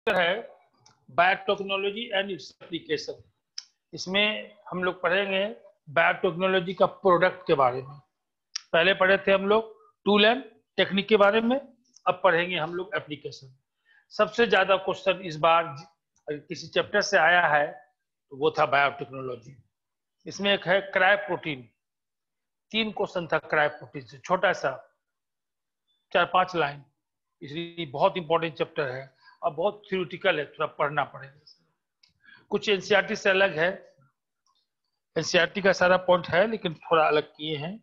है biotechnology and its application. इसमें हम लोग पढ़ेंगे बायोटेक्नोलॉजी का प्रोडक्ट के बारे में। पहले पढ़े थे हम लोग टूल एंड टेक्निक के बारे में, अब पढ़ेंगे हम लोग एप्लीकेशन। सबसे ज्यादा क्वेश्चन इस बार किसी चैप्टर से आया है तो वो था बायोटेक्नोलॉजी। इसमें एक है क्रायो प्रोटीन, 3 क्वेश्चन था क्रायो प्रोटीन से, छोटा सा 4-5 लाइन, इसलिए बहुत इंपॉर्टेंट चैप्टर है और बहुत थ्योरेटिकल है, थोड़ा पढ़ना पड़ेगा। कुछ एनसीईआरटी से अलग है, एनसीईआरटी का सारा पॉइंट है लेकिन थोड़ा अलग किए हैं।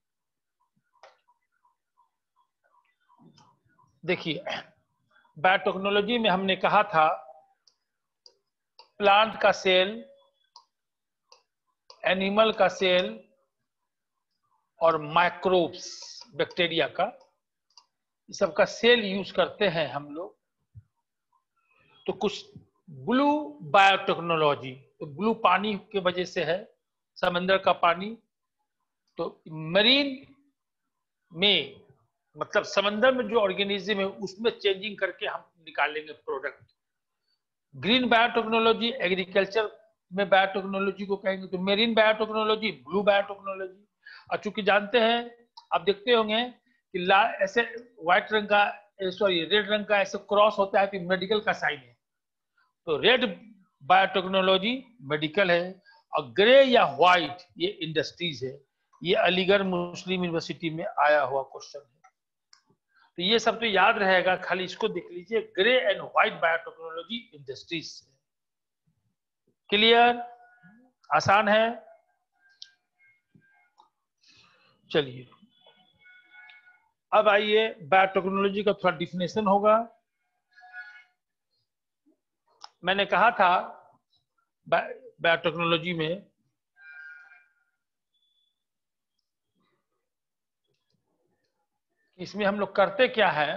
देखिए बायोटेक्नोलॉजी में हमने कहा था प्लांट का सेल, एनिमल का सेल और माइक्रोब्स बैक्टीरिया का, सबका सेल यूज करते हैं हम लोग। तो कुछ ब्लू बायोटेक्नोलॉजी, तो ब्लू पानी की वजह से है, समंदर का पानी। तो मरीन में मतलब समंदर में जो ऑर्गेनिज्म है उसमें चेंजिंग करके हम निकालेंगे प्रोडक्ट। ग्रीन बायोटेक्नोलॉजी एग्रीकल्चर में बायोटेक्नोलॉजी को कहेंगे। तो मेरीन बायोटेक्नोलॉजी, ब्लू बायोटेक्नोलॉजी। और चूंकि जानते हैं, आप देखते होंगे कि ऐसे व्हाइट रंग का, सॉरी रेड रंग का ऐसे क्रॉस होता है तो मेडिकल का साइन है। तो रेड बायोटेक्नोलॉजी मेडिकल है और ग्रे या व्हाइट ये इंडस्ट्रीज है। ये अलीगढ़ मुस्लिम यूनिवर्सिटी में आया हुआ क्वेश्चन है, तो ये सब तो याद रहेगा, खाली इसको देख लीजिए। Grey and white biotechnology industries. Clear? आसान है। चलिए अब आइए, बायोटेक्नोलॉजी का थोड़ा डिफिनेशन होगा। मैंने कहा था बायोटेक्नोलॉजी में इसमें हम लोग करते क्या है,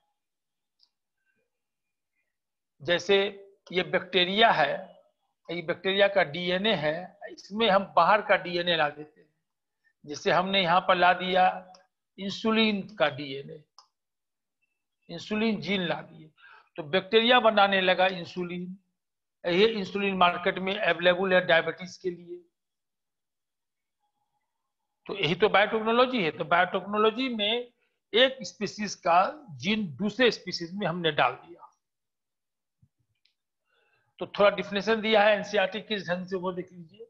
जैसे ये बैक्टीरिया है, ये बैक्टीरिया का डीएनए है, इसमें हम बाहर का डीएनए ला देते हैं। जैसे हमने यहां पर ला दिया इंसुलिन का डीएनए, इंसुलिन जीन ला दिए, तो बैक्टीरिया बनाने लगा इंसुलिन। ये इंसुलिन मार्केट में अवेलेबल है डायबिटीज के लिए। तो यही तो बायोटेक्नोलॉजी है। तो बायोटेक्नोलॉजी में एक स्पीशीज का जीन दूसरे स्पीशीज में हमने डाल दिया। तो थोड़ा डिफिनेशन दिया है एनसीईआरटी किस ढंग से, वो देख लीजिए।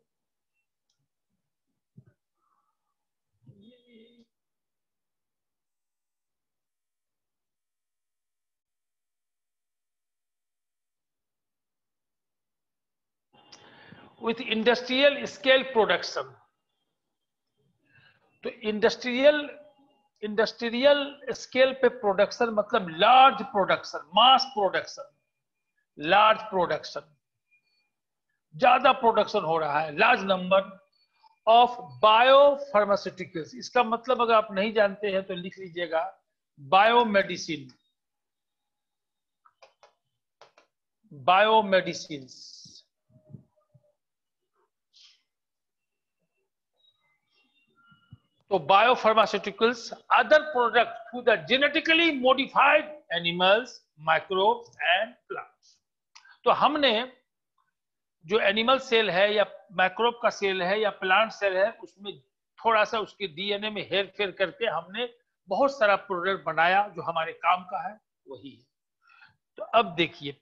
With industrial scale production. तो इंडस्ट्रियल स्केल पे प्रोडक्शन मतलब large production, mass production, large production, ज्यादा प्रोडक्शन हो रहा है, लार्ज नंबर ऑफ बायोफार्मास्यूटिकल्स। इसका मतलब अगर आप नहीं जानते हैं तो लिख लीजिएगा बायोमेडिसिन, बायोमेडिसिन। तो biopharmaceuticals other product through the genetically modified animals, microbes and plants. तो हमने जो एनिमल सेल है या माइक्रोब का सेल है या प्लांट सेल है, उसमें थोड़ा सा उसके डीएनए में हेर फेर करके हमने बहुत सारा प्रोडक्ट बनाया जो हमारे काम का है, वही है। तो अब देखिए,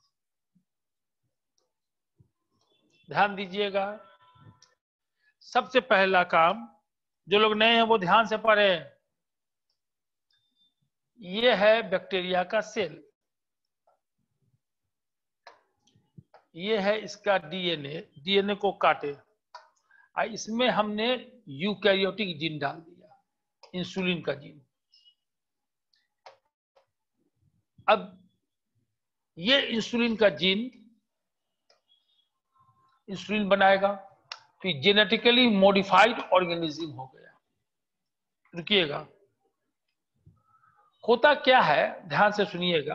ध्यान दीजिएगा, सबसे पहला काम, जो लोग नए हैं वो ध्यान से पढ़े। ये है बैक्टीरिया का सेल, ये है इसका डीएनए, डीएनए को काटे, इसमें हमने यूकैरियोटिक जीन डाल दिया, इंसुलिन का जीन। अब ये इंसुलिन का जीन इंसुलिन बनाएगा, फिर जेनेटिकली मॉडिफाइड ऑर्गेनिज्म हो गया। रुकिएगा, होता क्या है ध्यान से सुनिएगा।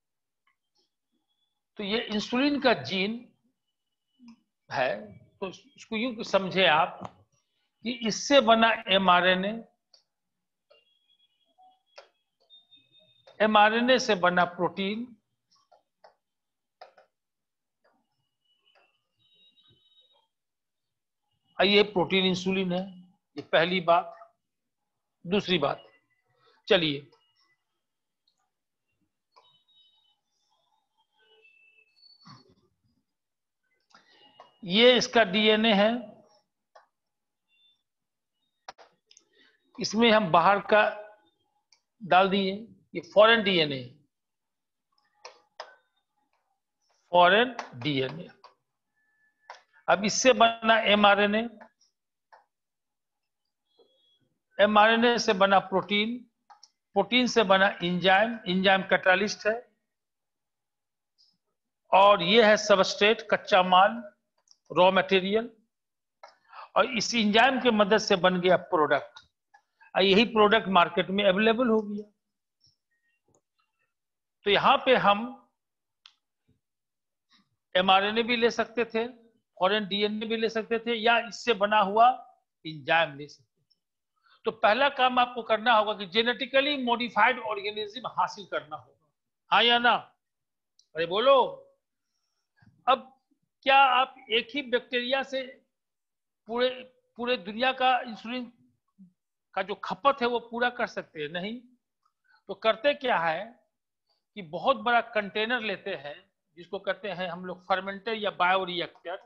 तो ये इंसुलिन का जीन है, तो इसको यूं समझे आप कि इससे बना एमआरएनए, एमआरएनए से बना प्रोटीन, ये प्रोटीन इंसुलिन है, ये पहली बात। दूसरी बात, चलिए ये इसका डीएनए है, इसमें हम बाहर का डाल दिए, ये फॉरेन डीएनए, फॉरेन डीएनए। अब इससे बना एमआरएनए, एमआरएनए से बना प्रोटीन, प्रोटीन से बना एंजाइम, एंजाइम कैटालिस्ट है, और ये है सबस्ट्रेट, कच्चा माल, रॉ मटेरियल, और इस एंजाइम के मदद से बन गया प्रोडक्ट। यही प्रोडक्ट मार्केट में अवेलेबल हो गया। तो यहां पे हम एमआरएनए भी ले सकते थे, फॉरेन डीएनए भी ले सकते थे, या इससे बना हुआ एंजाइम ले सकते थे। तो पहला काम आपको करना होगा कि जेनेटिकली मॉडिफाइड ऑर्गेनिज्म हासिल करना होगा, हाँ या ना? अरे बोलो। अब क्या आप एक ही बैक्टीरिया से पूरे पूरे दुनिया का इंसुलिन का जो खपत है वो पूरा कर सकते हैं? नहीं। तो करते क्या है कि बहुत बड़ा कंटेनर लेते हैं, जिसको कहते हैं हम लोग फर्मेंटर या बायोरिएक्टर।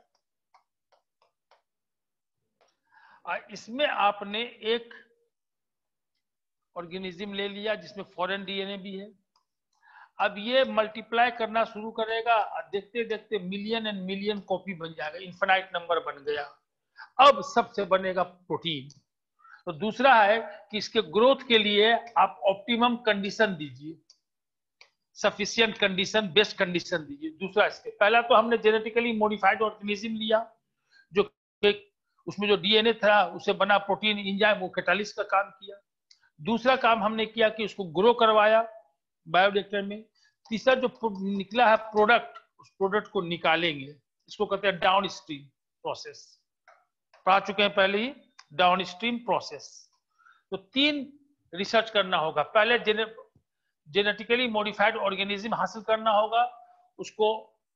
इसमें आपने एक ऑर्गेनिज्म ले लिया जिसमें फॉरेन डीएनए भी है। अब ये मल्टीप्लाई करना शुरू करेगा, देखते देखते मिलियन एंड मिलियन कॉपी बन जाएगा, इनफिनाइट नंबर बन गया। अब सबसे बनेगा प्रोटीन। तो दूसरा है कि इसके ग्रोथ के लिए आप ऑप्टिमम कंडीशन दीजिए, सफिशिएंट कंडीशन, बेस्ट कंडीशन दीजिए। दूसरा इसके, पहला तो हमने जेनेटिकली मॉडिफाइड ऑर्गेनिज्म लिया, जो उसमें जो डीएनए था उससे बना प्रोटीन एंजाइम, वो कैटालिस्ट का काम किया। दूसरा काम हमने किया कि उसको ग्रो करवाया बायोरिएक्टर में। तीसरा जो निकला है प्रोडक्ट, उस प्रोडक्ट को निकालेंगे, इसको कहते हैं डाउन स्ट्रीम प्रोसेस। पढ़ा चुके हैं पहले ही, डाउन स्ट्रीम प्रोसेस। तो 3 रिसर्च करना होगा। पहले जेनेटिकली मॉडिफाइड ऑर्गेनिज्म हासिल करना होगा, उसको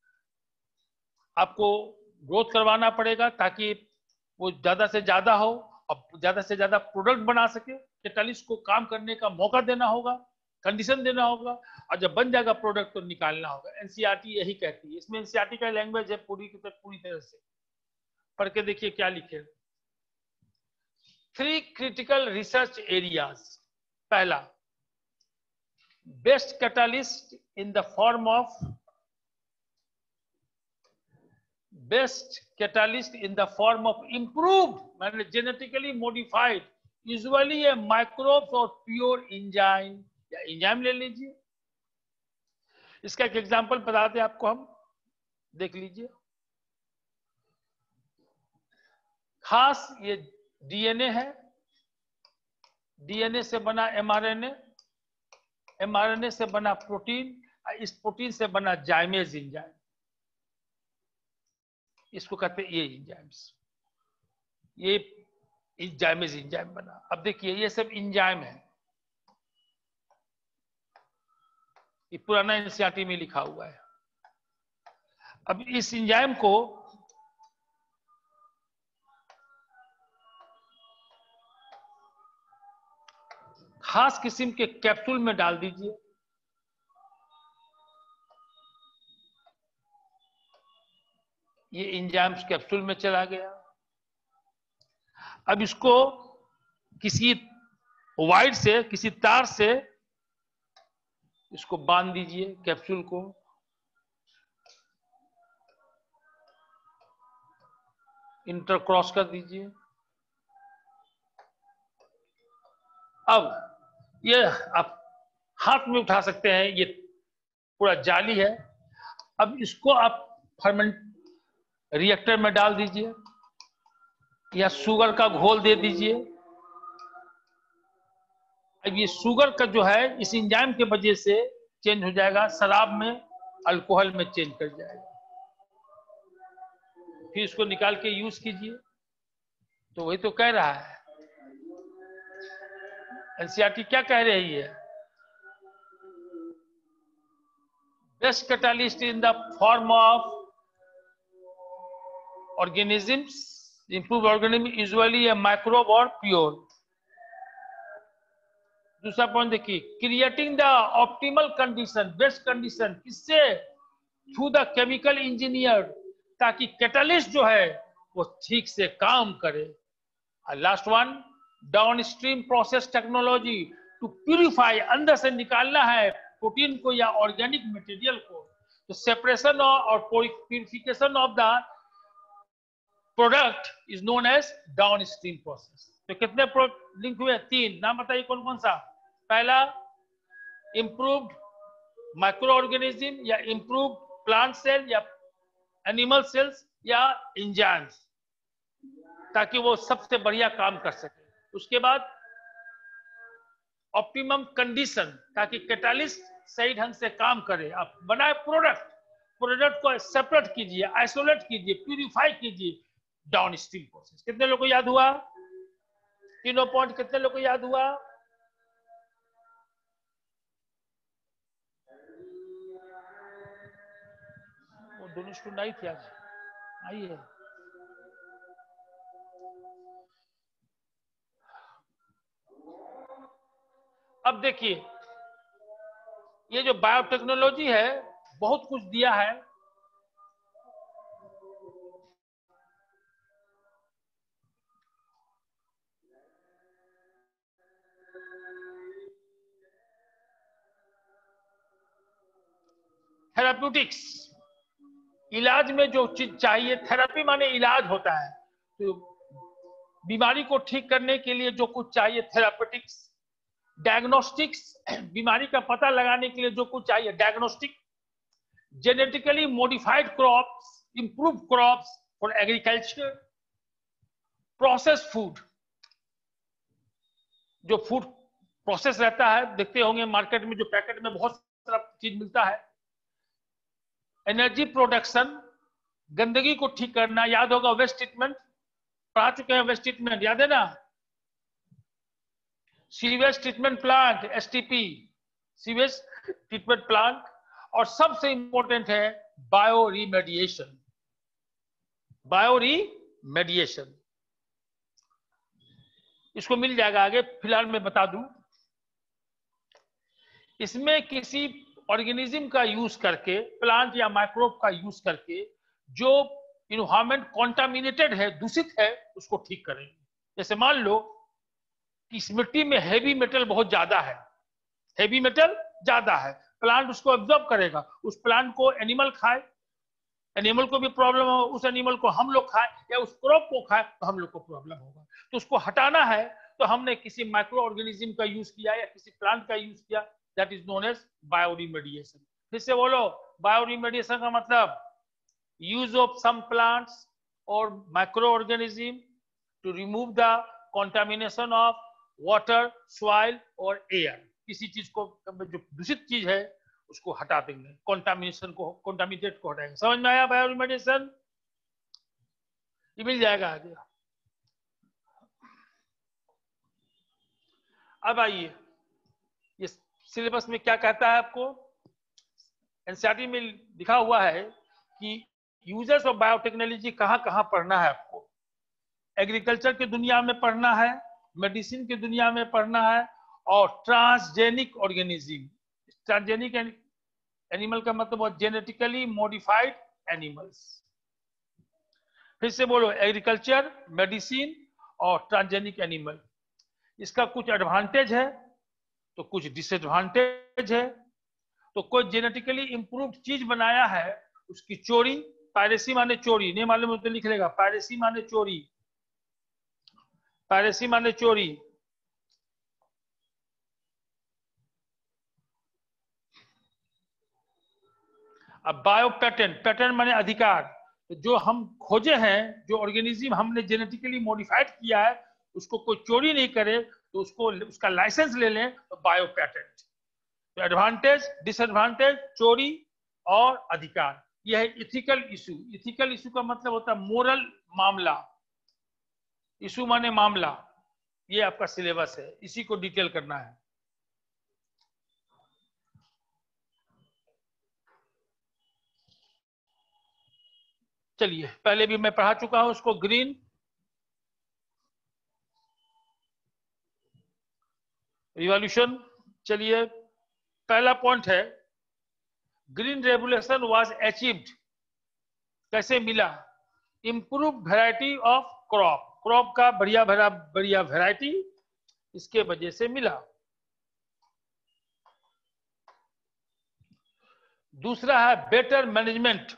आपको ग्रोथ करवाना पड़ेगा ताकि वो ज्यादा से ज्यादा हो और ज्यादा से ज्यादा प्रोडक्ट बना सके। कैटालिस्ट को काम करने का मौका देना होगा, कंडीशन देना होगा, और जब बन जाएगा प्रोडक्ट तो निकालना होगा। एनसीईआरटी यही कहती है। इसमें एनसीईआरटी का लैंग्वेज है पूरी तरह से। पढ़ के देखिए क्या लिखे। 3 क्रिटिकल रिसर्च एरियाज। पहला, best catalyst in the form of improved, मैंने genetically modified, usually a microbes और pure enzyme, या enzyme ले लीजिए। इसका एक एग्जांपल बताते हैं आपको हम, देख लीजिए। खास ये डीएनए है, डीएनए से बना एमआरएनए, एमआरएनए से बना प्रोटीन, इस प्रोटीन से बना जाइमेज एंजाइम, इसको कहते हैं ये एंजाइम्स, ये जाइमेज एंजाइम बना। अब देखिए ये सब एंजाइम है, ये पुराना एनसीईआरटी में लिखा हुआ है। अब इस एंजाइम को खास किस्म के कैप्सूल में डाल दीजिए। ये एंजाइम्स कैप्सूल में चला गया। अब इसको किसी वायर से, किसी तार से इसको बांध दीजिए, कैप्सूल को। इंटरक्रॉस कर दीजिए। अब ये आप हाथ में उठा सकते हैं, ये पूरा जाली है। अब इसको आप फर्मेंट रिएक्टर में डाल दीजिए, या शुगर का घोल दे दीजिए। अब ये शुगर का जो है इस एंजाइम के वजह से चेंज हो जाएगा, शराब में, अल्कोहल में चेंज कर जाएगा। फिर इसको निकाल के यूज कीजिए। तो वही तो कह रहा है एनसीईआरटी, क्या कह रही है? Best catalyst in the form of organisms improve organism usually a microbe और प्योर। दूसरा पॉइंट देखिए, creating the optimal condition, best condition, किससे? थ्रू द केमिकल इंजीनियर, ताकि कैटलिस्ट जो है वो ठीक से काम करे। Last one, downstream process technology, to purify, अंदर से निकालना है प्रोटीन को या ऑर्गेनिक मटेरियल को, तो सेपरेशन और purification of the product is known as downstream process. तो कितने लिंक हुए? 3। नाम बताइए कौन कौन सा? पहला, इंप्रूव्ड माइक्रो ऑर्गेनिज्म या इंप्रूव्ड प्लांट सेल या एनिमल सेल्स या एंजाइम्स, ताकि वो सबसे बढ़िया काम कर सके। उसके बाद ऑप्टिमम कंडीशन, ताकि कैटालिस्ट सही ढंग से काम करे। आप बनाए प्रोडक्ट को सेपरेट कीजिए, आइसोलेट कीजिए, प्यूरिफाई कीजिए, डाउन स्ट्रीम प्रोसेस। कितने लोग को याद हुआ? तीनों पॉइंट कितने लोग को याद हुआ? वो दोनों स्टूडेंट आई थी आज, आइए। अब देखिए, ये जो बायोटेक्नोलॉजी है बहुत कुछ दिया है। थेराप्यूटिक्स, इलाज में जो चीज चाहिए, थेरेपी माने इलाज होता है, तो बीमारी को ठीक करने के लिए जो कुछ चाहिए थेराप्यूटिक्स। डायग्नोस्टिक्स, बीमारी का पता लगाने के लिए जो कुछ चाहिए diagnostic. Genetically modified crops, improve crops for agriculture. Process food, जो फूड प्रोसेस रहता है, देखते होंगे मार्केट में जो पैकेट में बहुत सारा चीज मिलता है। एनर्जी प्रोडक्शन, गंदगी को ठीक करना, याद होगा वेस्ट ट्रीटमेंट, पढ़ा चुके हैं वेस्ट ट्रीटमेंट, याद है ना? Sewage treatment plant, STP, sewage treatment plant. और सबसे इंपॉर्टेंट है बायो रिमेडिएशन। बायो रिमेडिएशन इसको मिल जाएगा आगे, फिलहाल मैं बता दूं। इसमें किसी ऑर्गेनिज्म का यूज करके, प्लांट या माइक्रोब का यूज करके, जो इन्वायरमेंट कॉन्टामिनेटेड है, दूषित है, उसको ठीक करेंगे। जैसे मान लो कि इस मिट्टी में हैवी मेटल बहुत ज्यादा है, हैवी मेटल ज्यादा है, प्लांट उसको एब्जॉर्ब करेगा। उस प्लांट को एनिमल खाए, एनिमल को भी प्रॉब्लम हो, उस एनिमल को हम लोग खाए या उस क्रॉप को खाए तो हम लोग को प्रॉब्लम होगा। तो उसको हटाना है तो हमने किसी माइक्रो ऑर्गेनिज्म का यूज किया या किसी प्लांट का यूज किया, that is known as bioremediation. फिर से बोलो, बायोरिमेडिएशन का मतलब यूज ऑफ सम प्लांट्स और microorganism to remove the contamination of water, soil और एयर। किसी चीज को, जो दूषित चीज है उसको हटा देंगे, कॉन्टामिनेशन को, कॉन्टामिनेटेड को हटाएंगे। समझ में आया बायोरिमेडिएशन? ये मिल जाएगा आगे। अब आइए, ये सिलेबस में क्या कहता है आपको? एनसीईआरटी में लिखा हुआ है कि यूजर्स ऑफ बायोटेक्नोलॉजी कहां कहां पढ़ना है आपको। एग्रीकल्चर की दुनिया में पढ़ना है, मेडिसिन की दुनिया में पढ़ना है, और ट्रांसजेनिक ऑर्गेनिज्म। ट्रांसजेनिक एनिमल का मतलब जेनेटिकली मॉडिफाइड एनिमल्स। फिर से बोलो, एग्रीकल्चर, मेडिसिन और ट्रांसजेनिक एनिमल। इसका कुछ एडवांटेज है तो कुछ डिसएडवांटेज है। तो कोई जेनेटिकली इंप्रूव्ड चीज बनाया है, उसकी चोरी, पायरेसी माने चोरी, नहीं मालूम तो लिख लेगा, पायरेसी माने चोरी, पायरेसी माने चोरी। अब बायो पैटर्न, पैटर्न माने अधिकार। जो हम खोजे हैं, जो ऑर्गेनिज्म हमने जेनेटिकली मॉडिफाइड किया है, उसको कोई चोरी नहीं करे तो उसको, उसका लाइसेंस ले लें तो बायो पैटेंट। तो एडवांटेज, डिसएडवांटेज, चोरी और अधिकार, यह है इथिकल इशू। इथिकल इशू का मतलब होता है मोरल मामला, इशू माने मामला। ये आपका सिलेबस है, इसी को डिटेल करना है। चलिए, पहले भी मैं पढ़ा चुका हूं उसको। Green revolution. चलिए, पहला पॉइंट है ग्रीन रेवोल्यूशन वाज अचीव्ड, कैसे मिला? Improve variety of crop, crop का बढ़िया वैरायटी इसके वजह से मिला। दूसरा है बेटर मैनेजमेंट,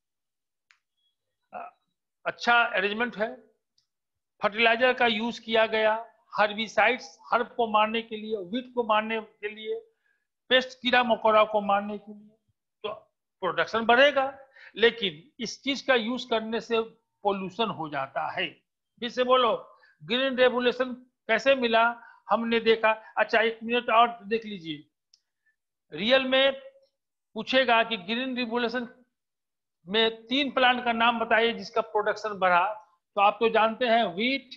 अच्छा अरेंजमेंट है। फर्टिलाइजर का यूज किया गया, हर्बिसाइड्स हर्ब को मारने के लिए, वीट को मारने के लिए, पेस्ट कीड़ा मकोड़ा को मारने के लिए, तो प्रोडक्शन बढ़ेगा। लेकिन इस चीज का यूज करने से पोल्यूशन हो जाता है। फिर से बोलो, ग्रीन रेवोल्यूशन कैसे मिला? हमने देखा। अच्छा, 1 मिनट और देख लीजिए। रियल में पूछेगा कि ग्रीन रिवोल्यूशन में 3 प्लांट का नाम बताइए जिसका प्रोडक्शन बढ़ा, तो आप तो जानते हैं व्हीट,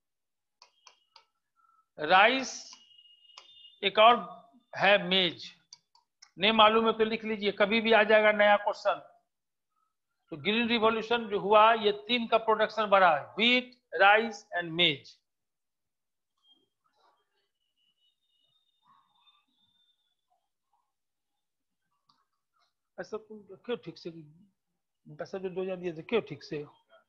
राइस, एक और है मेज। नहीं मालूम है तो लिख लीजिए, कभी भी आ जाएगा नया क्वेश्चन। तो ग्रीन रिवॉल्यूशन जो हुआ, ये 3 का प्रोडक्शन बढ़ा, व्हीट, राइस एंड मेज। ऐसा क्यों ठीक से पैसा जो 2000 दिए थे क्यों ठीक से?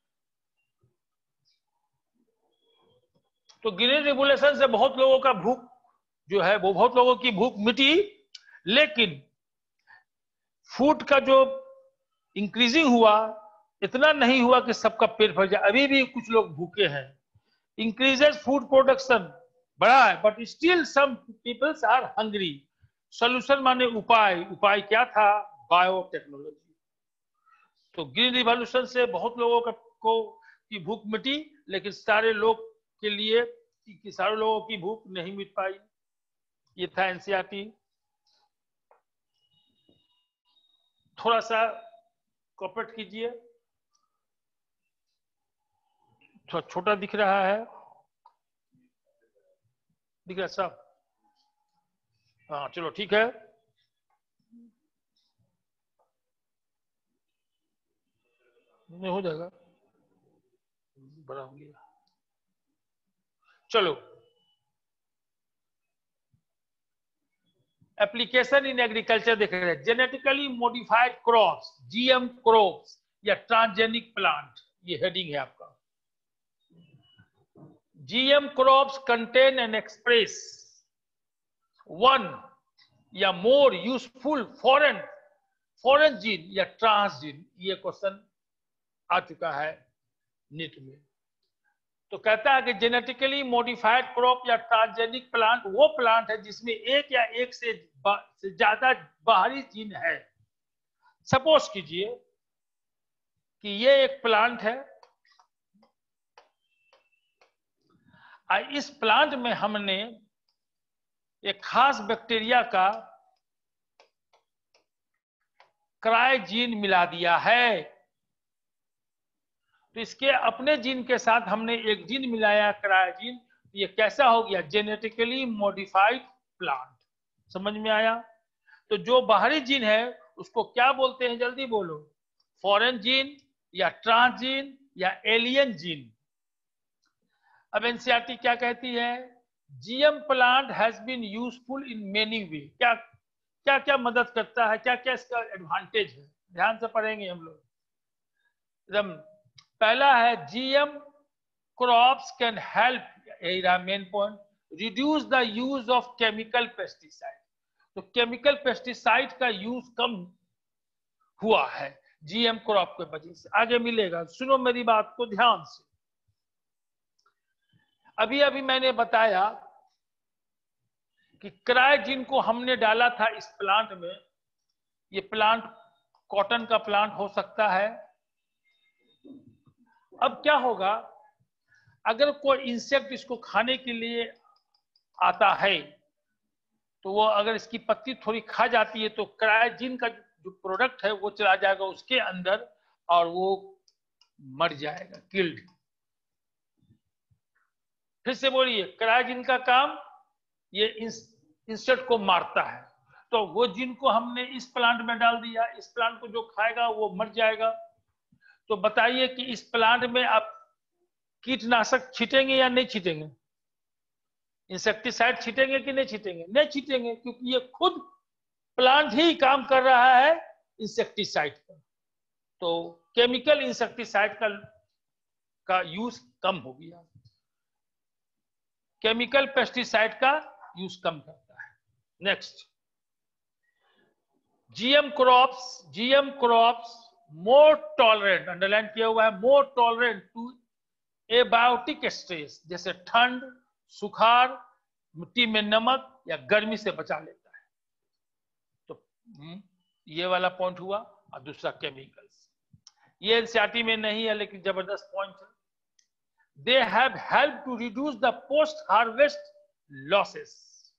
तो ग्रीन रिवॉल्यूशन से बहुत लोगों का भूख जो है, वो बहुत लोगों की भूख मिटी। लेकिन फूड का जो इंक्रीजिंग हुआ, इतना नहीं हुआ कि सबका पेट भर जाए। अभी भी कुछ लोग भूखे हैं। इंक्रीजेस फूड प्रोडक्शन बढ़ा है, but still some peoples are hungry. Solution माने उपाय, उपाय क्या था? बायोटेक्नोलॉजी। तो ग्रीन रिवॉल्यूशन से बहुत लोगों की भूख मिटी, लेकिन सारे लोग के लिए कि सारे लोगों की भूख नहीं मिट पाई। ये था एनसीईआरटी। थोड़ा सा कॉपरेट कीजिए, थोड़ा छोटा दिख रहा है, दिख रहा है सब? हाँ चलो ठीक है। नहीं हो जाएगा, बड़ा हो गया। चलो, एप्लीकेशन इन एग्रीकल्चर देख रहे हैं। Genetically modified crops, GM crops या ट्रांसजेनिक प्लांट, ये हेडिंग है आपका। GM crops contain and express one or more useful foreign gene or transgene. ये क्वेश्चन आ चुका है नीट में। तो कहता है कि जेनेटिकली मॉडिफाइड क्रॉप या ट्रांसजेनिक प्लांट वो प्लांट है जिसमें एक या एक से ज्यादा बाहरी जीन है। सपोज कीजिए कि ये एक प्लांट है, इस प्लांट में हमने एक खास बैक्टीरिया का क्राई जीन मिला दिया है। तो इसके अपने जीन के साथ हमने एक जीन मिलाया, क्राई जीन। ये कैसा हो गया? Genetically modified plant. समझ में आया? तो जो बाहरी जीन है उसको क्या बोलते हैं? जल्दी बोलो। फॉरेन जीन या ट्रांस जीन या एलियन जीन। अब एनसीईआरटी क्या कहती है? GM plant has been useful in many ways. क्या क्या क्या मदद करता है, क्या क्या इसका एडवांटेज है? ध्यान से पढ़ेंगे हम लोग एकदम। पहला है GM crops can help, main point, reduce the use of chemical pesticide. तो केमिकल पेस्टिसाइड का यूज कम हुआ है जीएम क्रॉप के वजह से। आगे मिलेगा, सुनो मेरी बात को ध्यान से। अभी अभी मैंने बताया कि क्राइजीन को हमने डाला था इस प्लांट में। ये प्लांट कॉटन का प्लांट हो सकता है। अब क्या होगा, अगर कोई इंसेक्ट इसको खाने के लिए आता है, तो वो अगर इसकी पत्ती थोड़ी खा जाती है तो क्राइजीन का जो प्रोडक्ट है वो चला जाएगा उसके अंदर और वो मर जाएगा, किल्ड। फिर से बोलिए, क्राइजीन का काम ये इंसेक्ट को मारता है। तो वो जिनको हमने इस प्लांट में डाल दिया, इस प्लांट को जो खाएगा वो मर जाएगा। तो बताइए कि इस प्लांट में आप कीटनाशक छीटेंगे या नहीं छीटेंगे? इंसेक्टिसाइड छीटेंगे कि नहीं छीटेंगे? नहीं छीटेंगे, क्योंकि ये खुद प्लांट ही काम कर रहा है इंसेक्टिसाइड पर। तो केमिकल इंसेक्टिसाइड का यूज कम हो गया, केमिकल पेस्टिसाइड का यूज कम करता है। Next, GM crops more tolerant, underline किया हुआ है, more tolerant to abiotic stress, जैसे ठंड, सुखाड़, मिट्टी में नमक या गर्मी से बचा लेता है। तो ये वाला पॉइंट हुआ। और दूसरा केमिकल्स, ये एनसीईआरटी में नहीं है लेकिन जबरदस्त पॉइंट है। They have help to reduce the post harvest losses.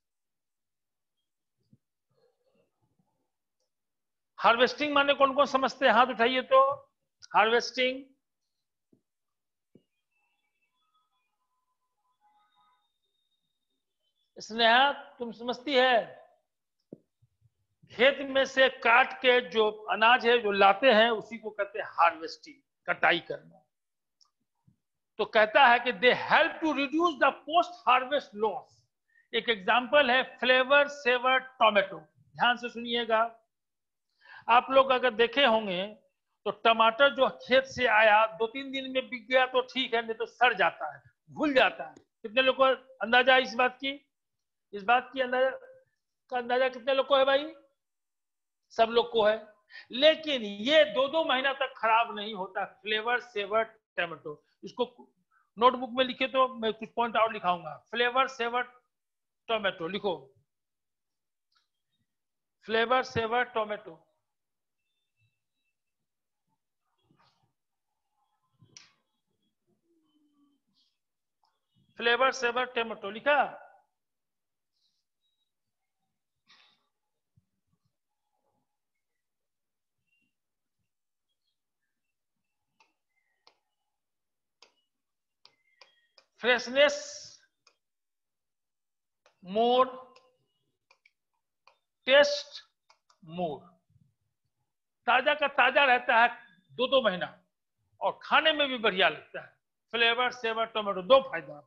Harvesting माने कौन कौन समझते हैं? हाथ उठाइए तो। हार्वेस्टिंग, स्नेहा तुम समझती है? खेत में से काट के जो अनाज है जो लाते हैं उसी को कहते हैं हार्वेस्टिंग, कटाई करना। तो कहता है कि they help to reduce the post harvest loss. एक एग्जांपल है फ्लेवर सेवर टोमेटो, ध्यान से सुनिएगा। आप लोग अगर देखे होंगे तो टमाटर जो खेत से आया 2-3 दिन में बिक गया तो ठीक है, नहीं तो सड़ जाता है, घुल जाता है। कितने लोग को अंदाजा है इस बात की? इस बात की अंदाजा कितने लोग को है भाई? सब लोग को है। लेकिन ये 2-2 महीना तक खराब नहीं होता फ्लेवर सेवर टमाटो। इसको नोटबुक में लिखे तो मैं कुछ पॉइंट और लिखाऊंगा। फ्लेवर सेवर टोमेटो लिखो, flavr savr tomato. Flavr savr tomato लिखा? फ्रेशनेस मोर, टेस्ट मोर, ताजा का ताजा रहता है 2-2 महीना और खाने में भी बढ़िया लगता है। फ्लेवर सेवर टोमेटो, 2 फायदा।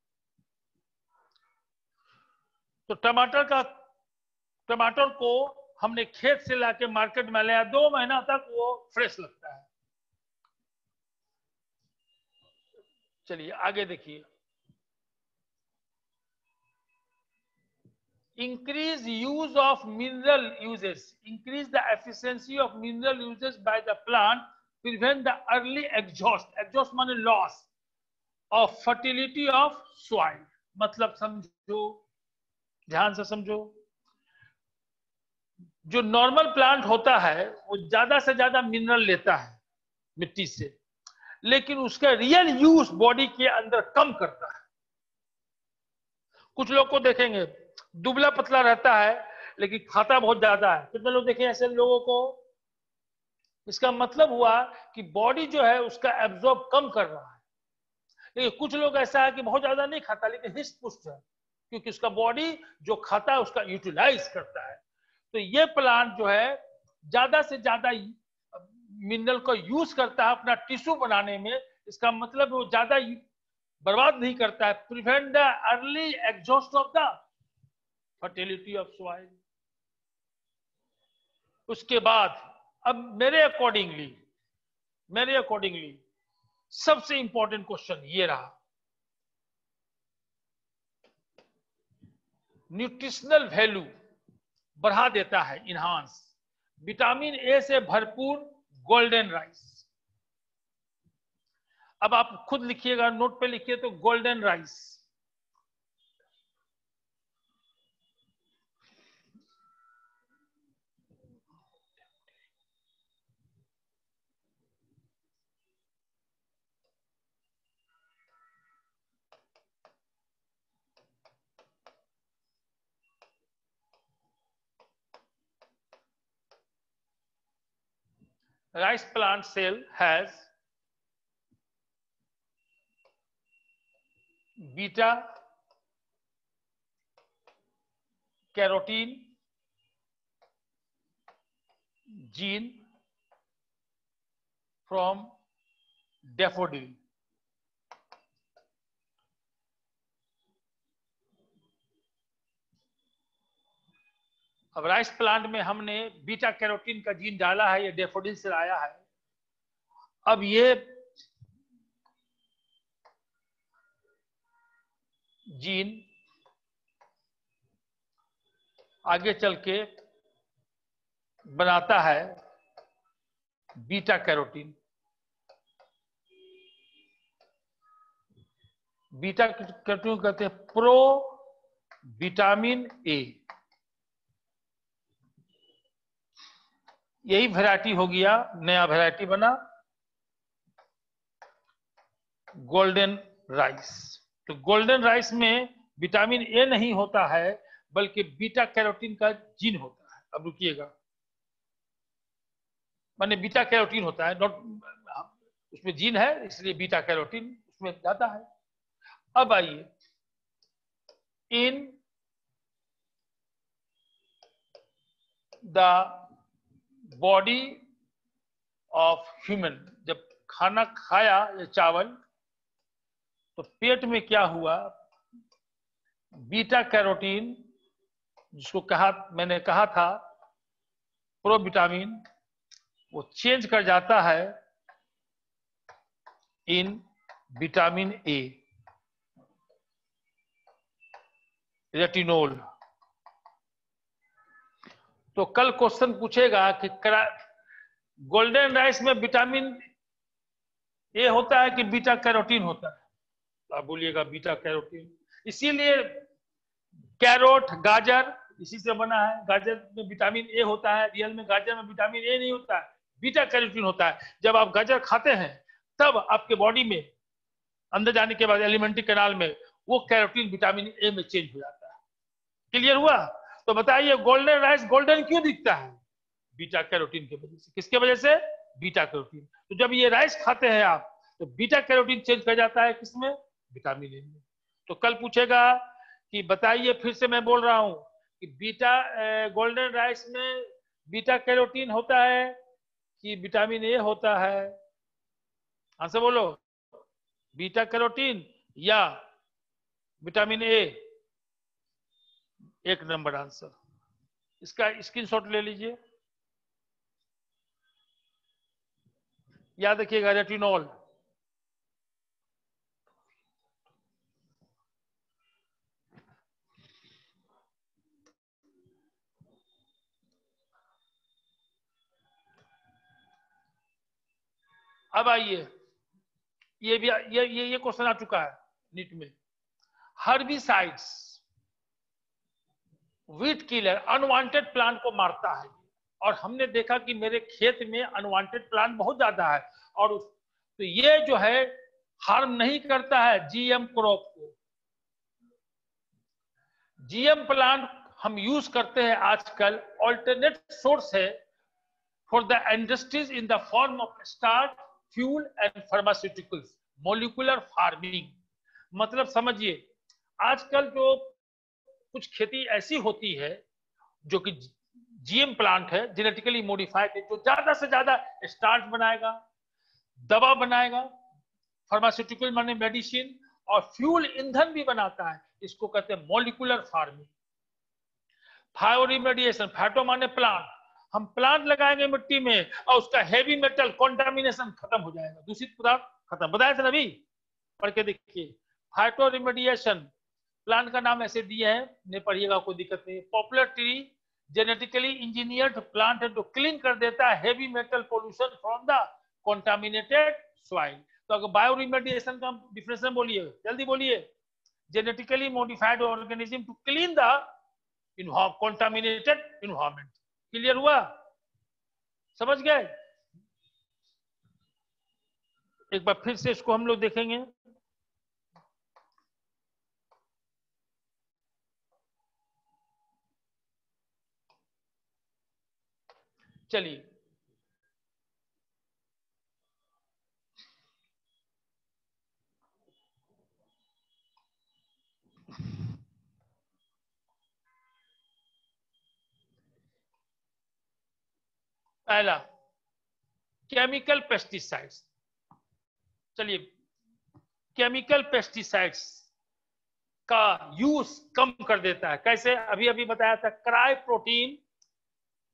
तो टमाटर को हमने खेत से लाके मार्केट में लाया, 2 महीना तक वो फ्रेश लगता है। चलिए आगे देखिए। Increase use of mineral uses, increase the efficiency of mineral uses by the plant, prevent the early exhaust माने loss of fertility of soil। मतलब समझो, ध्यान से समझो। जो नॉर्मल प्लांट होता है वो ज्यादा से ज्यादा मिनरल लेता है मिट्टी से, लेकिन उसका रियल यूज बॉडी के अंदर कम करता है। कुछ लोग को देखेंगे दुबला पतला रहता है लेकिन खाता बहुत ज्यादा है। कितने लोग देखे ऐसे लोगों को? इसका मतलब हुआ कि बॉडी जो है उसका एब्जॉर्ब कम कर रहा है। लेकिन कुछ लोग ऐसा है कि बहुत ज्यादा नहीं खाता लेकिन हिस्ट पुष्ट है, क्योंकि उसका बॉडी जो खाता है उसका यूटिलाइज करता है। तो ये प्लांट जो है ज्यादा से ज्यादा मिनरल को यूज करता है अपना टिश्यू बनाने में। इसका मतलब वो ज्यादा बर्बाद नहीं करता है। Prevent the early exhaust of the fertility of soil. उसके बाद अब मेरे अकॉर्डिंगली सबसे इंपॉर्टेंट क्वेश्चन ये रहा, न्यूट्रिशनल वैल्यू बढ़ा देता है, इनहांस, विटामिन ए से भरपूर गोल्डन राइस। अब आप खुद लिखिएगा, नोट पे लिखिए तो golden rice. Rice plant cell has beta carotene gene from daffodil। अब राइस प्लांट में हमने बीटा कैरोटीन का जीन डाला है, ये डेफोडिल से आया है। अब ये जीन आगे चल के बनाता है बीटा कैरोटीन। बीटा कैरोटीन कहते हैं प्रो विटामिन ए। यही वैरायटी हो गया, नया वैरायटी बना गोल्डन राइस। तो गोल्डन राइस में विटामिन ए नहीं होता है, बल्कि बीटा कैरोटीन का जीन होता है। अब रुकिएगा, माने बीटा कैरोटीन होता है, नॉट उसमें जीन है, इसलिए बीटा कैरोटीन उसमें जाता है। अब आइए, in the body of human, जब खाना खाया या चावल, तो पेट में क्या हुआ, बीटा कैरोटीन जिसको मैंने कहा था प्रो विटामिन, वो चेंज कर जाता है इन विटामिन ए, रेटिनोल। तो कल क्वेश्चन पूछेगा कि गोल्डन राइस में विटामिन ए होता है कि बीटा कैरोटीन होता है? तो आप बोलिएगा बीटा कैरोटीन। इसीलिए कैरोट, गाजर इसी से बना है। गाजर में विटामिन ए होता है, रियल में गाजर में विटामिन ए नहीं होता है, बीटा कैरोटीन होता है। जब आप गाजर खाते हैं तब आपके बॉडी में अंदर जाने के बाद एलिमेंट्री कैनाल में वो कैरोटीन विटामिन ए में चेंज हो जाता है। क्लियर हुआ? तो बताइए गोल्डन राइस गोल्डन क्यों दिखता है? बीटा कैरोटीन की वजह से। किसके वजह से? Beta carotene. तो जब ये राइस खाते हैं आप, तो बीटा कैरोटीन चेंज कर जाता है किसमें? विटामिन ए में। तो कल पूछेगा कि बताइए, फिर से मैं बोल रहा हूं कि गोल्डन राइस में बीटा कैरोटीन होता है कि विटामिन ए होता है? आंसर बोलो, बीटा कैरोटीन या विटामिन ए? एक नंबर आंसर। इसका स्क्रीनशॉट ले लीजिए, याद रखिएगा, रेटिनॉल। अब आइए, ये भी ये क्वेश्चन आ चुका है नीट में। Herbicides, weed killer, unwanted plant को मारता है। और हमने देखा कि मेरे खेत में अनवांटेड प्लांट बहुत ज्यादा है, और तो ये जो है हार्म नहीं करता है जीएम क्रॉप को। जीएम प्लांट हम यूज करते हैं आजकल, ऑल्टरनेट सोर्स है for the industries in the form of starch, fuel and pharmaceuticals, molecular farming. मतलब समझिए, आजकल जो कुछ खेती ऐसी होती है जो कि जीएम प्लांट है, जेनेटिकली मॉडिफाइड है, जो ज्यादा से ज्यादा स्टार्च बनाएगा, दवा बनाएगा, फार्मास्यूटिकल माने मेडिसिन, और फ्यूल ईंधन भी बनाता है। इसको कहते हैं मॉलिकुलर फार्मिंग। फायोरिमेडिएशन, फाइटो माने प्लांट, हम प्लांट लगाएंगे मिट्टी में और उसका हेवी मेटल कॉन्टामिनेशन खत्म हो जाएगा, दूषित पदार्थ खत्म। बताया था अभी, पढ़ के देखिए। फाइटो रिमेडिएशन, प्लांट का नाम ऐसे दिए हैं, नहीं पढ़िएगा कोई दिक्कत नहीं। Poplar tree, genetically engineered plant है जो क्लीन कर देता है heavy metal pollution from the contaminated soil. तो अगर बायो रिमेडिएशन का डिफिनेशन बोलिए, जल्दी बोलिए। Genetically modified organism to clean the contaminated environment. Clear हुआ? समझ गए? एक बार फिर से इसको हम लोग देखेंगे। चलिए, पहला केमिकल पेस्टिसाइड्स। चलिए, केमिकल पेस्टिसाइड्स का यूज कम कर देता है। कैसे? अभी अभी बताया था, क्राई प्रोटीन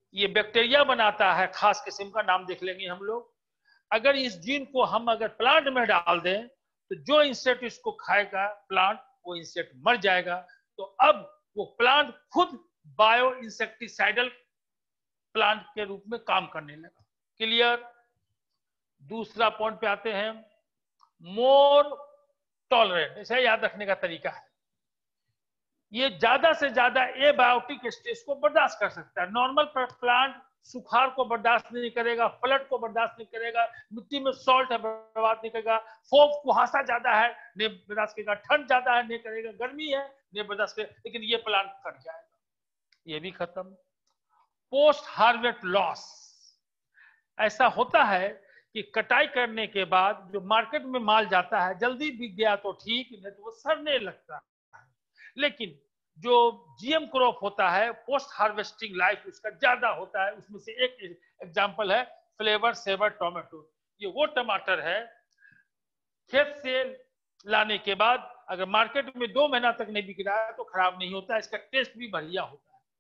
ये बैक्टीरिया बनाता है, खास किस्म का, नाम देख लेंगे हम लोग। अगर इस जीन को हम अगर प्लांट में डाल दें तो जो इंसेक्ट इसको खाएगा प्लांट, वो इंसेक्ट मर जाएगा। तो अब वो प्लांट खुद बायो इंसेक्टिसाइडल प्लांट के रूप में काम करने लगा। क्लियर? दूसरा पॉइंट पे आते हैं, मोर टॉलरेंट। इसे याद रखने का तरीका है, ये ज्यादा से ज्यादा एबायोटिक स्ट्रेस को बर्दाश्त कर सकता है। नॉर्मल प्लांट सुखाड़ को बर्दाश्त नहीं करेगा, फ्लड को बर्दाश्त नहीं करेगा, मिट्टी में सॉल्ट है बर्बाद नहीं करेगा, फोक कुहासा ज्यादा है नहीं बर्दाश्त करेगा, ठंड ज्यादा है नहीं करेगा, गर्मी है नहीं बर्दाश्त करेगा, लेकिन ये प्लांट कट जाएगा, ये भी खत्म। पोस्ट हार्वेस्ट लॉस, ऐसा होता है कि कटाई करने के बाद जो मार्केट में माल जाता है, जल्दी बिक गया तो ठीक, नहीं तो वो सड़ने लगता है। लेकिन जो जीएम क्रॉप होता है, पोस्ट हार्वेस्टिंग लाइफ उसका ज्यादा होता है। उसमें से एक एग्जांपल है फ्लेवर सेवर टोमेटो। ये वो टमाटर है, खेत से लाने के बाद अगर मार्केट में 2 महीना तक नहीं बिक रहा है तो खराब नहीं होता, इसका टेस्ट भी बढ़िया होता है।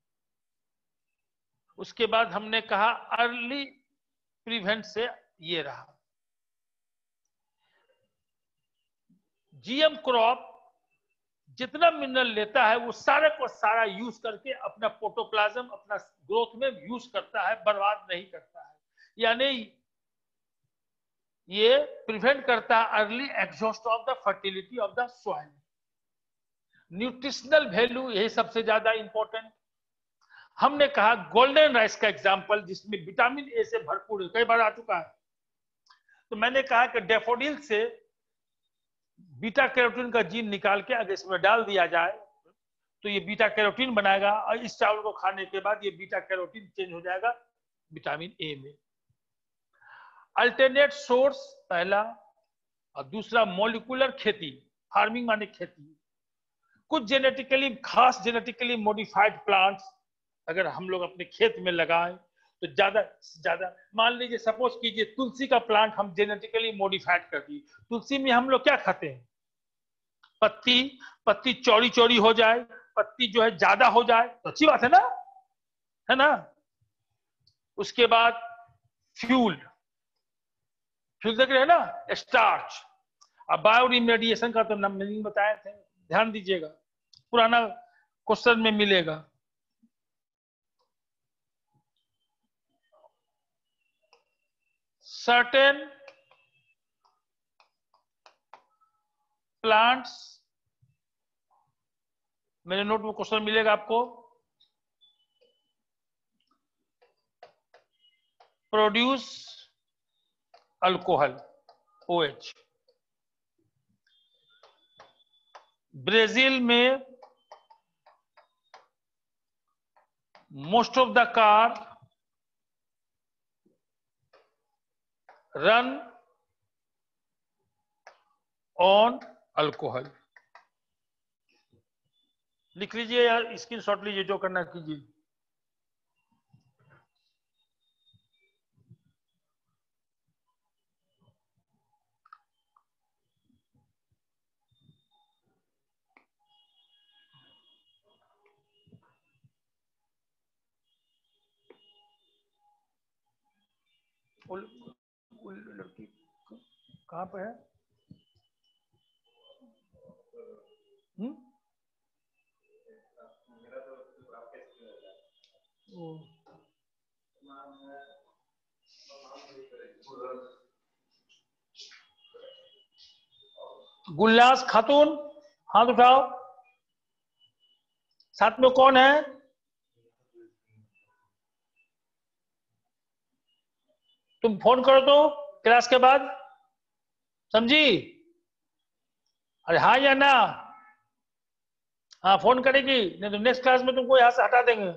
उसके बाद हमने कहा अर्ली प्रिवेंट से ये रहा, जीएम क्रॉप जितना मिनरल लेता है वो सारे को सारा यूज करके अपना प्रोटोप्लाज्म, अपना ग्रोथ में यूज करता है, बर्बाद नहीं करता है। यानी ये प्रिवेंट करता है early exhaust of the fertility of the soil. Nutritional value यही सबसे ज्यादा इंपॉर्टेंट। हमने कहा गोल्डन राइस का एग्जांपल, जिसमें विटामिन ए से भरपूर है, कई बार आ चुका है। तो मैंने कहा कि डैफोडिल से बीटा कैरोटीन का जीन निकाल के अगर इसमें डाल दिया जाए तो ये बीटा कैरोटीन बनाएगा, और इस चावल को खाने के बाद ये बीटा कैरोटीन चेंज हो जाएगा विटामिन ए में। अल्टरनेट सोर्स पहला, और दूसरा मॉलिक्यूलर खेती, फार्मिंग माने खेती। कुछ जेनेटिकली, खास जेनेटिकली मॉडिफाइड प्लांट्स अगर हम लोग अपने खेत में लगाएं तो ज्यादा से ज्यादा, मान लीजिए सपोज कीजिए तुलसी का प्लांट हम जेनेटिकली मॉडिफाइड कर दिए। तुलसी में हम लोग क्या खाते हैं? पत्ती चौड़ी चौड़ी हो जाए, पत्ती जो है ज्यादा हो जाए तो अच्छी बात है ना। उसके बाद फ्यूल देख रहे हैं ना, स्टार्च। अब बायो रिमेडिएशन का तो नाम नहीं बताए थे, ध्यान दीजिएगा, पुराना क्वेश्चन में मिलेगा। सर्टेन प्लांट्स, मेरे नोट में क्वेश्चन मिलेगा आपको, प्रोड्यूस अल्कोहल OH। ब्राजील में most of the car run on alcohol. लिख लीजिए यार, स्क्रीनशॉट लीजिए, जो करना कीजिए। लड़की कहाँ पे है? गुलनाज खातून, हाथ उठाओ। साथ में कौन है? तुम फोन करो तो क्लास के बाद, समझी? अरे हाँ या ना? हाँ फोन करेगी, नहीं तो नेक्स्ट क्लास में तुमको यहां से हटा देंगे।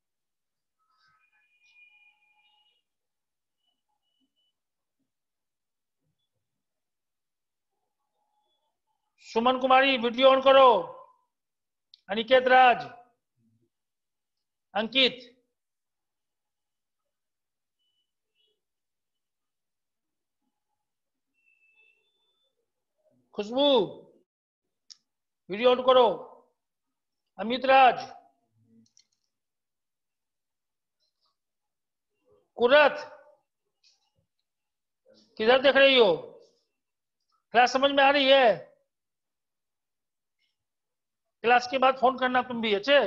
सुमन कुमारी वीडियो ऑन करो। अनिकेत राज, अंकित, खुशबू वीडियो ऑन करो। अमित राज, कुरत, किधर देख रही हो? क्लास समझ में आ रही है? क्लास के बाद फोन करना तुम भी, अच्छे?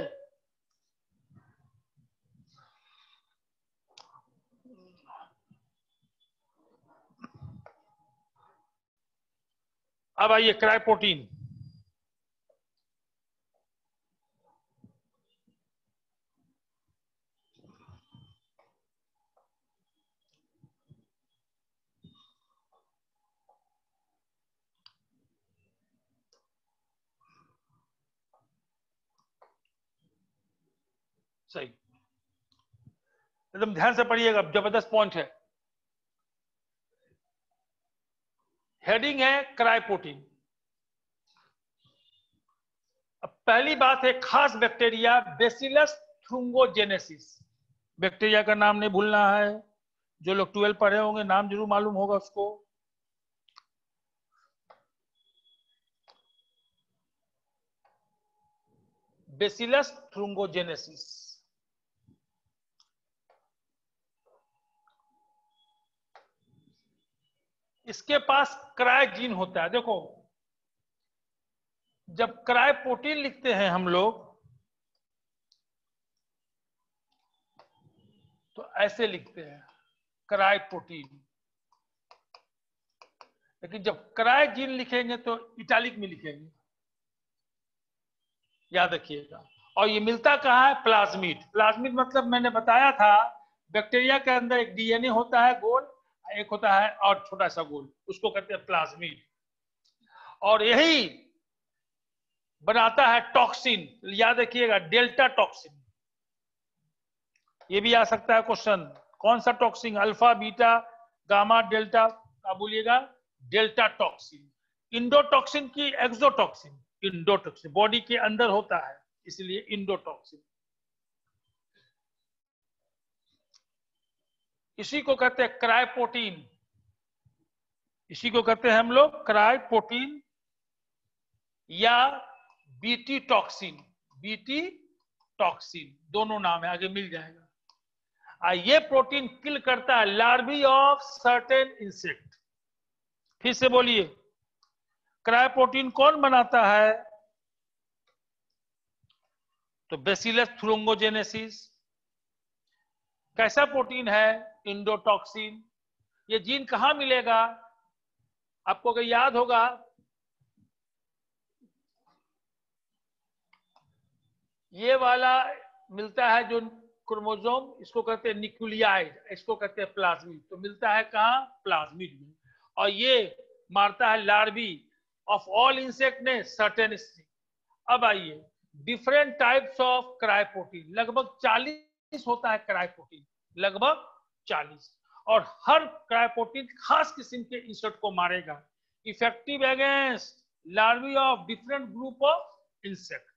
अब आइए क्राइपोटीन। सही, एकदम ध्यान से पढ़िएगा, जबरदस्त पॉइंट है। हेडिंग है क्राइपोटीन। अब पहली बात है खास बैक्टीरिया बेसिलस थ्रुंगोजेनेसिस। बैक्टीरिया का नाम नहीं भूलना है, जो लोग 12 पढ़े होंगे नाम जरूर मालूम होगा उसको। Bacillus thuringiensis. इसके पास क्राइजीन होता है। देखो, जब क्राइपोटीन लिखते हैं हम लोग तो ऐसे लिखते हैं क्राइपोटीन, लेकिन जब क्राइजीन लिखेंगे तो इटैलिक में लिखेंगे, याद रखिएगा। और ये मिलता कहाँ है? प्लाज्मिड। प्लाज्मिड मतलब मैंने बताया था, बैक्टीरिया के अंदर एक डीएनए होता है गोल, एक होता है और छोटा सा गोल, उसको कहते हैं प्लाज्मिड। और यही बनाता है टॉक्सिन, याद रखिएगा, डेल्टा टॉक्सिन। ये भी आ सकता है क्वेश्चन, कौन सा toxin? Alpha, beta, gamma, delta, क्या बोलिएगा? Delta toxin. इंडोटॉक्सिन की एक्सोटॉक्सिन। इंडोटॉक्सिन बॉडी के अंदर होता है, इसलिए इंडोटॉक्सिन। इसी को कहते हैं क्राइपोटीन। इसी को कहते हैं हम लोग क्राइपोटीन या बीटी टॉक्सिन। बीटी टॉक्सिन दोनों नाम है, आगे मिल जाएगा। ये प्रोटीन किल करता है लार्वी ऑफ सर्टेन इंसेक्ट। फिर से बोलिए, क्राइपोटीन कौन बनाता है? तो बेसिलस थ्रुंगोजेनेसिस। कैसा प्रोटीन है? इंडोटॉक्सिन। ये जीन कहां मिलेगा? आपको अगर याद होगा, ये वाला मिलता है जो क्रोमोसोम, इसको कहते हैं न्यूक्लियाइड, इसको कहते हैं प्लाज्मिड। तो मिलता है कहां? प्लाज्मिड में। और ये मारता है लार्वी ऑफ ऑल इंसेक्ट ने सर्टेन स्ट्रिंग। अब आइए, डिफरेंट टाइप्स ऑफ क्राइपोटीन, लगभग 40 होता है क्राइपोटीन, लगभग 40। और हर क्राइपोटीन खास किस्म के इंसेक्ट को मारेगा, effective against larvae of different group of insect.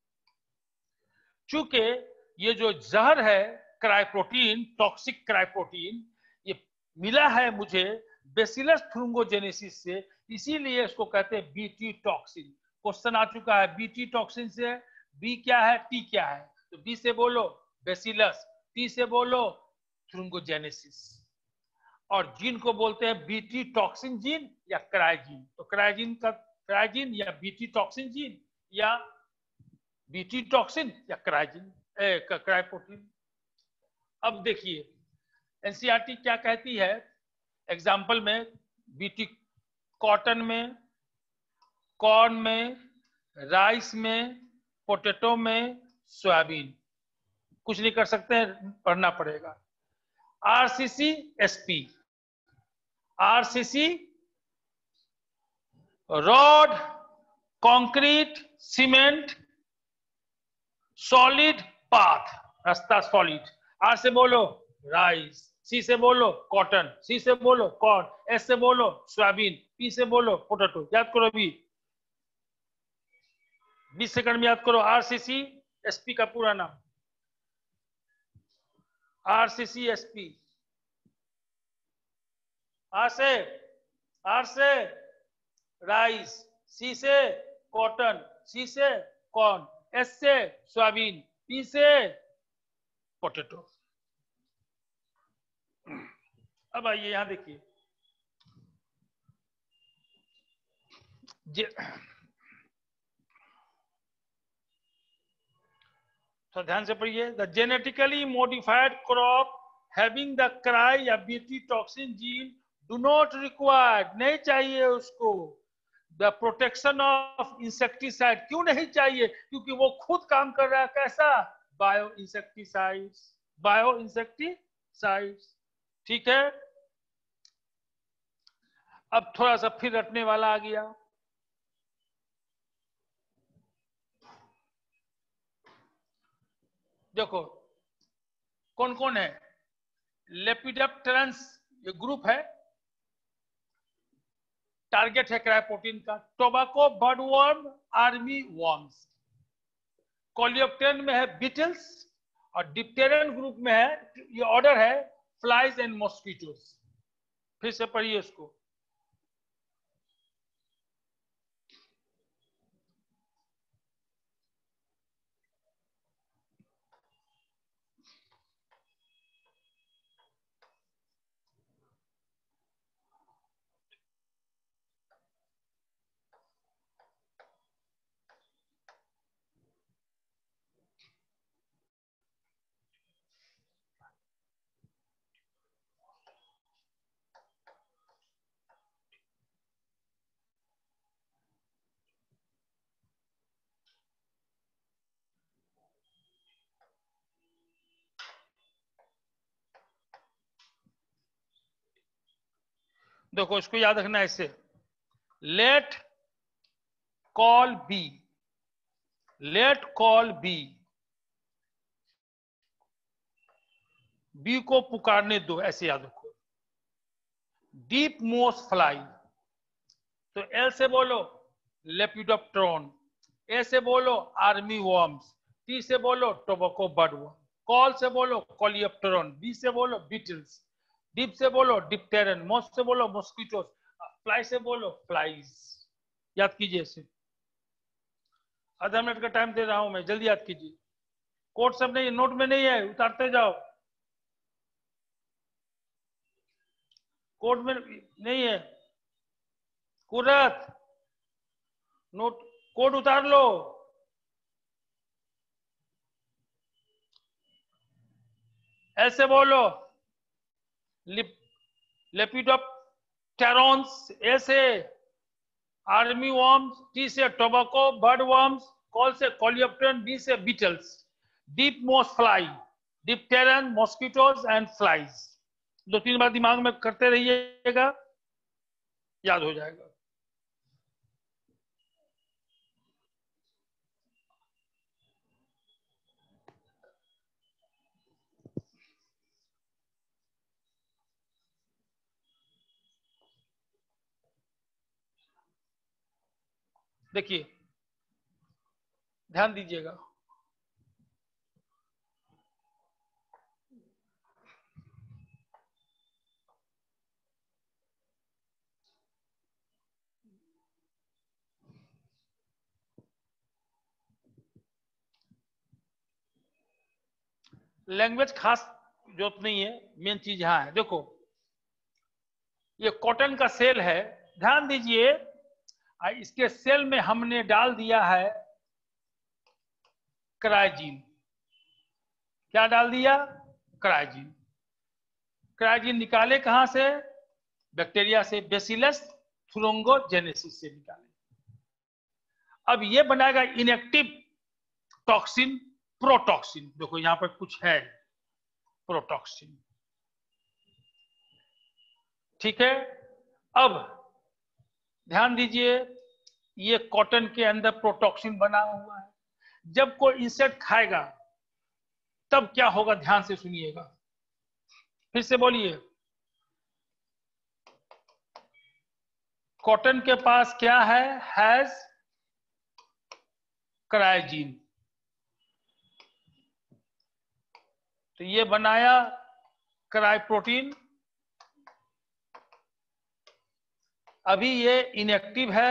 चूंकि ये जो जहर है क्राइप्रोटीन, टॉक्सिक क्राइप्रोटीन, ये मिला है मुझे बेसिलस थ्रुंगोजेनेसिस से, इसीलिए इसको कहते हैं बीटी टॉक्सिन। क्वेश्चन आ चुका है, बीटी टॉक्सिन से बी क्या है, टी क्या है? तो बी से बोलो बेसिलस, टी से बोलो थ्रुंगोजेनेसिस। और जीन को बोलते हैं बीटी टॉक्सिन जीन या क्राइजीन। तो क्राइजीन या बीटी टॉक्सिन जीन या बीटी टॉक्सिन या क्राइपोटीन। अब देखिए एनसीईआरटी क्या कहती है एग्जाम्पल में, बीटी कॉटन में, कॉर्न में, राइस में, पोटैटो में, सोयाबीन। कुछ नहीं कर सकते हैं, पढ़ना पड़ेगा। RCC SP, RCC rod, concrete, cement, solid path, रास्ता सॉलिड। आर से बोलो राइस, सी से बोलो कॉटन, सी से बोलो कॉर्न, एस से बोलो सोयाबीन, पी से बोलो पोटैटो। याद करो अभी 20 सेकंड में याद करो। आरसीसी एसपी का पूरा नाम, आरसीसी एसपी। आर से राइस, सी से कॉटन, सी से कॉर्न, एस से सोयाबीन, पी से पोटैटो। अब आइए यहां देखिए, तो ध्यान से पढ़िए। The genetically modified crop having the cry या BT toxin gene do not required, नहीं चाहिए उसको द प्रोटेक्शन ऑफ इंसेक्टिसाइड। क्यों नहीं चाहिए? क्योंकि वो खुद काम कर रहा है कैसा? Bioinsecticides, bioinsecticides. ठीक है, अब थोड़ा सा फिर रटने वाला आ गया। देखो कौन कौन है, लेपिडोप्टेरन्स ये ग्रुप है, टारगेट है क्राइप्रोटीन का। Tobacco, budworm, army worms. Coleopteran में है बीटल्स, और डिप्टेरन ग्रुप में है, ये ऑर्डर है, फ्लाइज एंड मॉस्किटोज। फिर से पढ़िए इसको। देखो इसको याद रखना ऐसे, let call B, let call B, B को पुकारने दो, ऐसे याद रखो। डीप मोस्ट फ्लाई, तो एल से बोलो लेपिडोप्टेरॉन, ए से बोलो आर्मी वर्म्स, टी से बोलो टोबैको बर्डवर्म, कॉल से बोलो कोलियोप्टेरॉन, बी से बोलो बीटल्स, डीप से बोलो डिप्टेरन, मोस्ट से बोलो मॉस्किटोस, फ्लाई से बोलो फ्लाइज। याद कीजिए इसे। आधा मिनट का टाइम दे रहा हूं मैं, जल्दी याद कीजिए। कोड सब नहीं, नोट में नहीं है, उतारते जाओ। कोड में नहीं है, कुदरत नोट, कोड उतार लो। ऐसे बोलो लेपिडोप्टेरॉन्स, ऐसे आर्मी वर्म्स, टी से टोबैको बर्ड वर्म्स, कॉल से कोलियोप्टेरन, बी से beetles, deep most fly, dipteran, mosquitoes and flies. दो तीन बार दिमाग में करते रहिएगा, याद हो जाएगा। देखिए ध्यान दीजिएगा, लैंग्वेज खास जरूरत नहीं है, मेन चीज यहां है। देखो ये कॉटन का सेल है, ध्यान दीजिए, इसके सेल में हमने डाल दिया है क्राइजीन। क्या डाल दिया? क्राइजीन। क्राइजीन निकाले कहां से? बैक्टीरिया से, बेसिलस थुरिंगोजेनेसिस से निकाले। अब ये बनाएगा इनएक्टिव टॉक्सिन, प्रोटॉक्सिन। देखो यहां पर कुछ है प्रोटॉक्सिन, ठीक है। अब ध्यान दीजिए, ये कॉटन के अंदर प्रोटॉक्सिन बना हुआ है, जब कोई इंसेक्ट खाएगा तब क्या होगा, ध्यान से सुनिएगा। फिर से बोलिए, कॉटन के पास क्या है? Has cry gene. तो ये बनाया क्राई प्रोटीन, अभी ये इनएक्टिव है,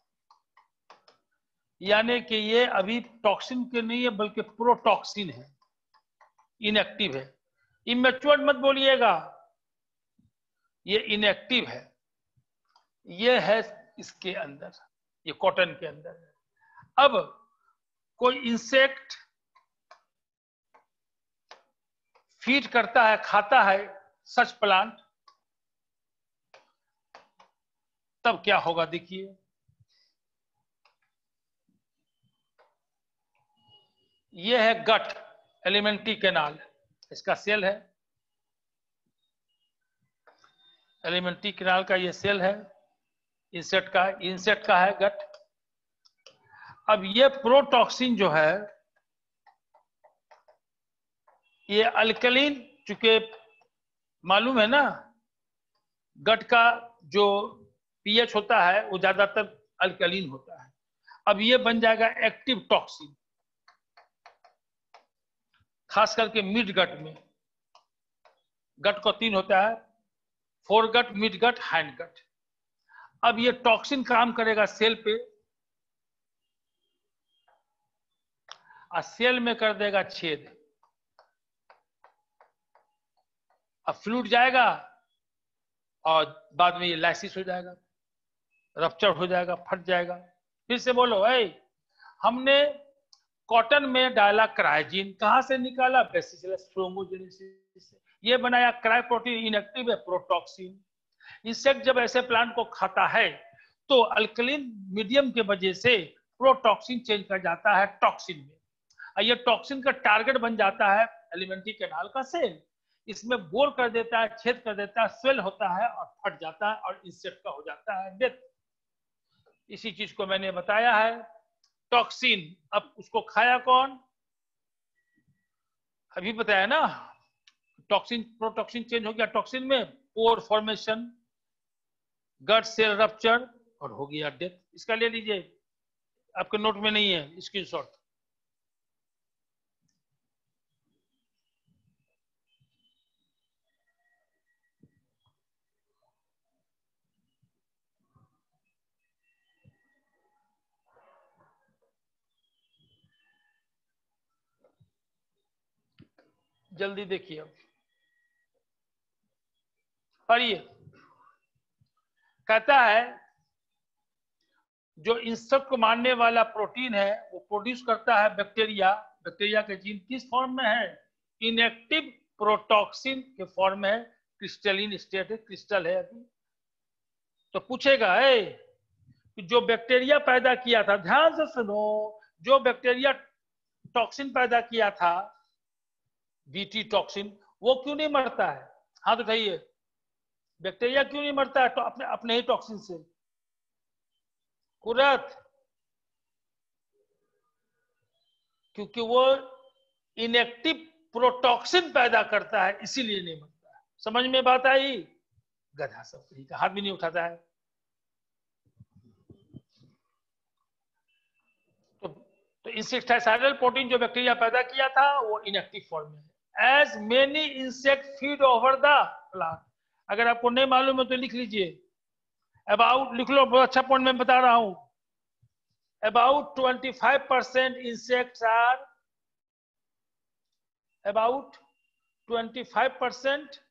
यानी कि ये अभी टॉक्सिन के नहीं है बल्कि प्रोटॉक्सिन है, इनएक्टिव है। इमेच्योर मत बोलिएगा, ये इनएक्टिव है, ये है इसके अंदर, ये कॉटन के अंदर है। अब कोई इंसेक्ट फीड करता है, खाता है सच प्लांट, तब क्या होगा देखिए। ये है गट, एलिमेंट्री कैनाल, इसका सेल है, एलिमेंट्री कैनाल का ये सेल है, इंसेक्ट का है गट। अब ये प्रोटॉक्सिन जो है, ये अल्कलीन, चूंकि मालूम है ना गट का जो पीएच होता है वो ज्यादातर अल्कलीन होता है। अब ये बन जाएगा एक्टिव टॉक्सिन, खास करके मिड गट में। गट को 3 होता है, fore gut, mid gut, hind gut. अब ये टॉक्सिन काम करेगा सेल पे और सेल में कर देगा छेद, अब फ्लूइड जाएगा और बाद में ये लाइसिस हो जाएगा, रप्चर हो जाएगा, फट जाएगा। फिर से बोलो, हमने कॉटन में डाला क्रायोजीन, कहां से निकाला? बेसिलस थ्रोम्बोजेनेसिस से। ये बनाया क्रायो प्रोटीन, इनएक्टिव है, प्रोटॉक्सिन। इंसेक्ट जब ऐसे प्लांट को खाता है तो अल्कलीन मीडियम के वजह से प्रोटॉक्सिन चेंज कर जाता है टॉक्सिन में, और ये टॉक्सिन का टारगेट बन जाता है एलिमेंट्री कैनाल का सेल। इसमें बोर कर देता है, छेद कर देता है, स्वेल होता है और फट जाता है और इंसेक्ट का हो जाता है डेथ। इसी चीज को मैंने बताया है, टॉक्सिन। अब उसको खाया कौन? अभी बताया ना, टॉक्सिन, प्रोटॉक्सिन चेंज हो गया टॉक्सिन में, pore formation, gut cell rupture और हो गया डेथ। इसका ले लीजिए, आपके नोट में नहीं है, स्क्रीनशॉट। जल्दी देखिए, अब पढ़िए। कहता है जो इंसेक्ट को मारने वाला प्रोटीन है वो प्रोड्यूस करता है बैक्टीरिया। बैक्टीरिया के जीन किस फॉर्म में है? इनएक्टिव प्रोटॉक्सिन के फॉर्म में है, क्रिस्टलिन स्टेट है, क्रिस्टल है अभी। तो पूछेगा जो बैक्टीरिया पैदा किया था, ध्यान से सुनो, जो बैक्टीरिया टॉक्सिन पैदा किया था, बीटी टॉक्सिन, वो क्यों नहीं मरता है? हाथ उठाइए। बैक्टीरिया क्यों नहीं मरता है तो अपने ही टॉक्सिन से? कुरत, क्योंकि वो इनएक्टिव प्रोटॉक्सिन पैदा करता है, इसीलिए नहीं मरता है। समझ में बात आई? गधा सब कहीं का हाथ भी नहीं उठाता है। तो इंसेक्टिसाइडल प्रोटीन जो बैक्टीरिया पैदा किया था वो इनएक्टिव फॉर्म में है। As many insect feed over the plant. अगर आपको नहीं मालूम है तो लिख लीजिए, अबाउट, लिख लो, बहुत अच्छा पॉइंट मैं बता रहा हूं। About 25% insects are, about 25%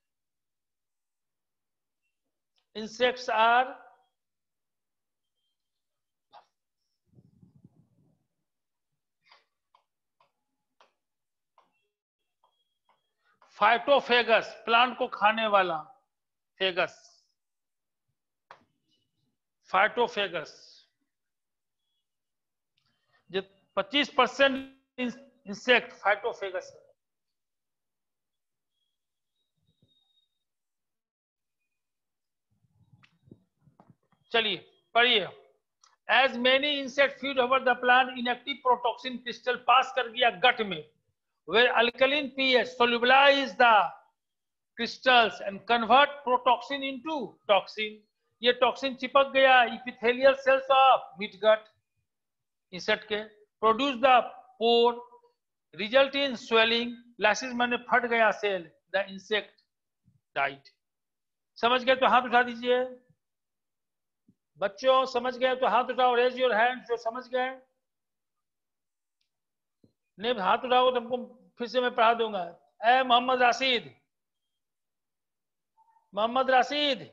insects are phytophagous, plant को खाने वाला फेगस, फाइटोफेगस। जो 25% इंसेक्ट फाइटोफेगस है। चलिए पढ़िए। As many insect feed over the plant, inactive protoxin crystal pass कर गया गट में, where alkaline pH solubilize the crystals and convert protoxin into toxin. ये टॉक्सिन चिपक गया epithelial cells of mid gut insect के, produce the pore, result in swelling, lysis माने फट गया सेल, द इंसेक्ट डाइड। समझ गए तो हाथ उठा दीजिए। बच्चों समझ गए तो हाथ उठाओ, रेज योर हैंड जो समझ गए। नहीं हाथ उठाओ तो हमको फिर से मैं पढ़ा दूंगा। ए मोहम्मद राशिद, मोहम्मद राशिद,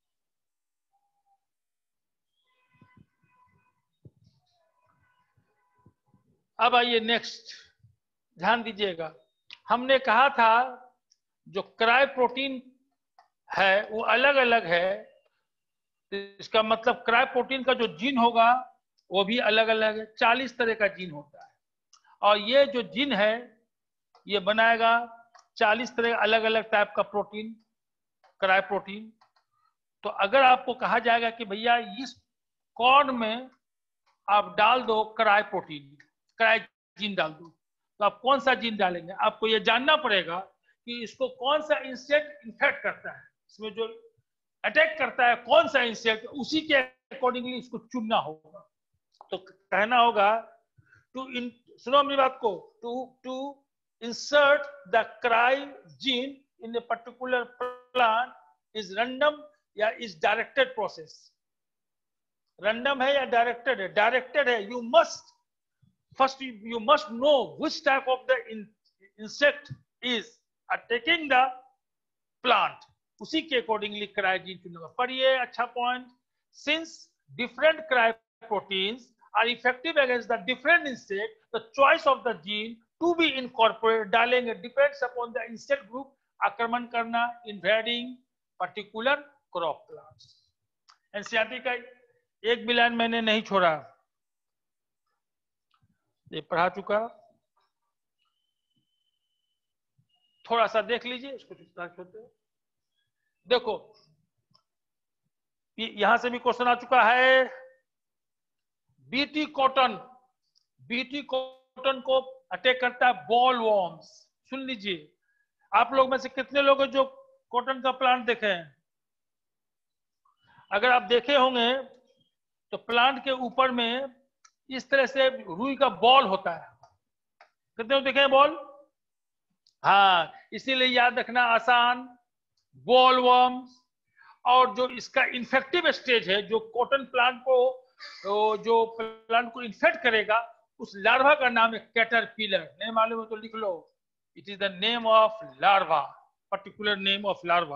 अब आइए नेक्स्ट, ध्यान दीजिएगा। हमने कहा था जो क्राई प्रोटीन है वो अलग अलग है, इसका मतलब क्राई प्रोटीन का जो जीन होगा वो भी अलग अलग है। 40 तरह का जीन होता है और ये जो जीन है ये बनाएगा 40 तरह अलग अलग टाइप का प्रोटीन, क्राई प्रोटीन। तो अगर आपको कहा जाएगा कि भैया इस कॉर्न में आप डाल दो क्राई प्रोटीन, क्राई जीन डाल दो, तो आप कौन सा जीन डालेंगे? आपको ये जानना पड़ेगा कि इसको कौन सा इंसेक्ट इन्फेक्ट करता है, इसमें जो अटैक करता है कौन सा इंसेक्ट, उसी के अकॉर्डिंगली इसको चुनना होगा। तो कहना होगा सुनो अपनी बात को, to insert the cry gene in a particular plant is random या इज डायरेक्टेड प्रोसेस। रैंडम है या डायरेक्टेड है? डायरेक्टेड है। You must know which type of the insect is attacking the plant, उसी के अकॉर्डिंगली क्राई जीन चुनेगा। पर ये अच्छा point, since different cry proteins are effective against the different insect, the choice of the gene to be incorporate डालेंगे depends upon the insect group आक्रमण करना invading particular crop plants. NCERT का एक भी लाइन मैंने नहीं छोड़ा, ये पढ़ा चुका। थोड़ा सा देख लीजिए इसको, छोटे देखो यहां से भी क्वेश्चन आ चुका है। बीटी कॉटन, बीटी कॉटन को अटैक करता है बॉल वॉर्म्स। सुन लीजिए, आप लोग में से कितने लोग हैं जो कॉटन का प्लांट देखे हैं? अगर आप देखे होंगे तो प्लांट के ऊपर में इस तरह से रुई का बॉल होता है। कितने देखे हैं बॉल? हाँ, इसीलिए याद रखना आसान, बॉल वर्म्स। और जो इसका इन्फेक्टिव स्टेज है, जो कॉटन प्लांट को, जो प्लांट को इन्फेक्ट करेगा, उस लार्वा का नाम है कैटरपिलर। नहीं मालूम है तो लिख लो, it is the name of larva, particular name of larva.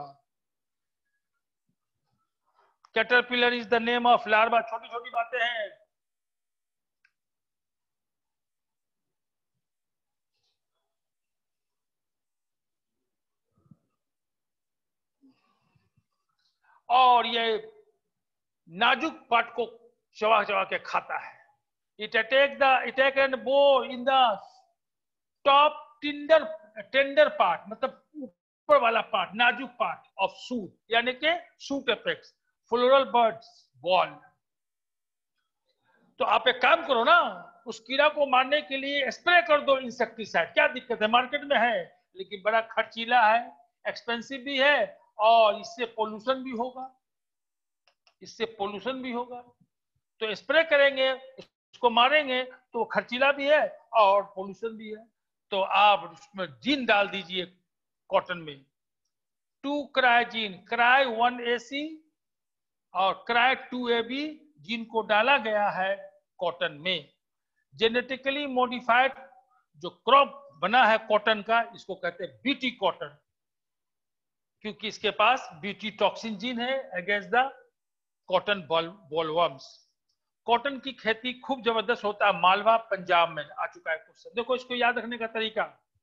Caterpillar is the name of larva. छोटी छोटी बातें हैं। और ये नाजुक पार्ट को चबा चबा के खाता है। It attack and bore in the top tender part, मतलब ऊपर वाला पार्ट, नाजुक पार्ट ऑफ सूट, यानी कि shoot apex floral buds boll. तो आप एक काम करो ना, उस कीड़ा को मारने के लिए स्प्रे कर दो इंसेक्टिसाइड। क्या दिक्कत है? मार्केट में है लेकिन बड़ा खर्चीला है, एक्सपेंसिव भी है और इससे पोल्यूशन भी होगा, इससे पोल्यूशन भी होगा। तो स्प्रे करेंगे, उसको मारेंगे तो खर्चीला भी है और पोल्यूशन भी है। तो आप उसमें जीन डाल दीजिए कॉटन में, 2 क्राई जीन, क्राई 1AC और क्राई 2AB जीन को डाला गया है कॉटन में। जेनेटिकली मॉडिफाइड जो क्रॉप बना है कॉटन का, इसको कहते हैं बीटी कॉटन, क्योंकि इसके पास बीटी टॉक्सिन जीन है against the cotton bollworms. Cotton की खेती खूब जबरदस्त होता है मालवा पंजाब में। आ चुका है क्वेश्चन, देखो इसको याद रखने का तरीका।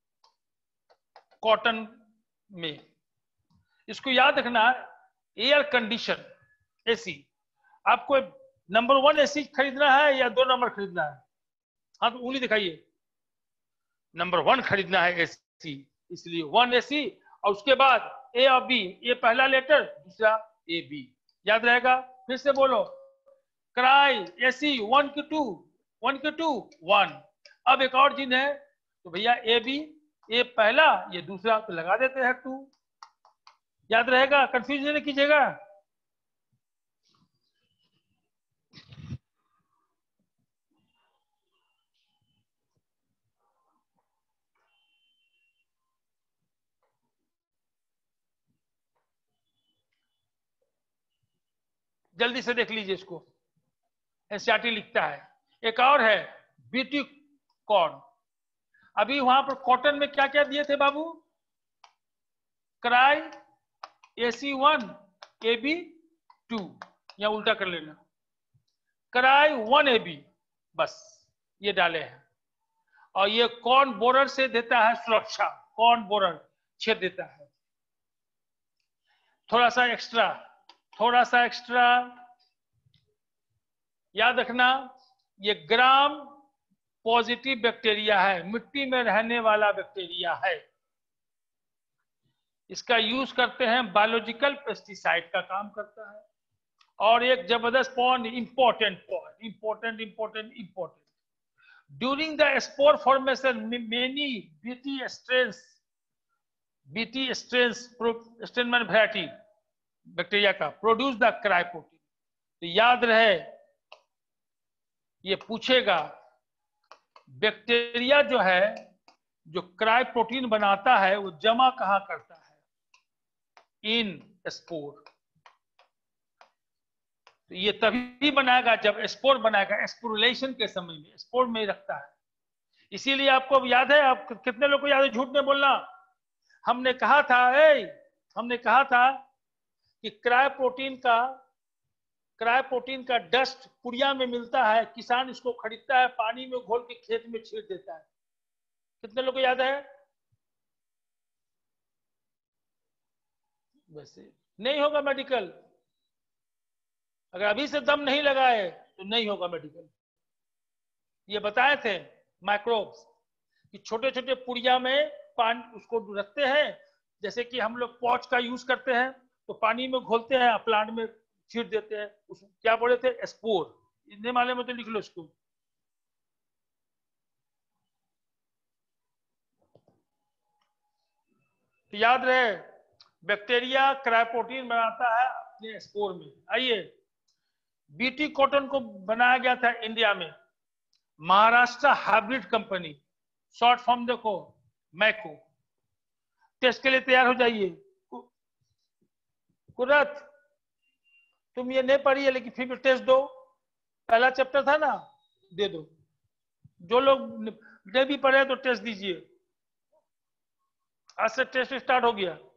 कॉटन में इसको याद रखना, एयर कंडीशन एसी। आपको नंबर 1 एसी खरीदना है या 2 नंबर खरीदना है? हाँ तो उंगली दिखाइए। नंबर 1 खरीदना है एसी, इसलिए 1 एसी और उसके बाद ए और बी, ए पहला लेटर, दूसरा ए बी, याद रहेगा। फिर से बोलो, क्राई एसी 1 की 2, 1 की 2 1। अब एक और जीन है तो भैया ए बी, ए पहला ये दूसरा, तो लगा देते हैं 2, याद रहेगा, कंफ्यूजन नहीं कीजिएगा। जल्दी से देख लीजिए इसको, एनसीईआरटी लिखता है। एक और है बीटी कॉर्न। अभी वहां पर कॉटन में क्या क्या दिए थे बाबू? क्राई AC1 AB2, या उल्टा कर लेना, क्राई 1AB, बस ये डाले हैं। और ये कौन बोरर से देता है सुरक्षा, कौन बोरर छेद देता है। थोड़ा सा एक्स्ट्रा याद रखना, ये ग्राम पॉजिटिव बैक्टीरिया है, मिट्टी में रहने वाला बैक्टीरिया है। इसका यूज करते हैं, बायोलॉजिकल पेस्टिसाइड का काम करता है। और एक जबरदस्त point, important, during the spore formation many BT strain variety bacteria का प्रोड्यूस द क्राइप्रोटीन। तो याद रहे, ये पूछेगा बैक्टीरिया जो है, जो क्राइप्रोटीन बनाता है, वो जमा कहां करता है, इन स्पोर। तो ये तभी बनाएगा जब स्पोर बनाएगा, स्पोरुलेशन के समय में स्पोर में रखता है। इसीलिए आपको याद है, आप कितने लोग को याद है, झूठ नहीं बोलना, हमने कहा था कि क्राइप्रोटीन का डस्ट पुड़िया में मिलता है, किसान इसको खरीदता है, पानी में घोल के खेत में छींट देता है। कितने लोग को याद है? वैसे नहीं होगा मेडिकल, अगर अभी से दम नहीं लगाए तो नहीं होगा मेडिकल। ये बताए थे माइक्रोब्स कि छोटे छोटे पुड़िया में पानी उसको रखते हैं, जैसे कि हम लोग पॉच का यूज करते हैं, तो पानी में घोलते हैं, प्लांट में छींट देते हैं, उसको क्या बोले थे, स्पोर। इतने माले में तो लिख लो इसको। तो याद रहे, बैक्टीरिया क्राइप्रोटीन बनाता है अपने स्पोर में। आइए, बीटी कॉटन को बनाया गया था इंडिया में, Maharashtra hybrid company, short form देखो मैको। टेस्ट के लिए तैयार हो जाइए। कुरत, तुम ये नहीं पढ़ी है लेकिन फिर भी टेस्ट दो, पहला चैप्टर था ना, दे दो। जो लोग नहीं भी पढ़े तो टेस्ट दीजिए, आज से टेस्ट स्टार्ट हो गया।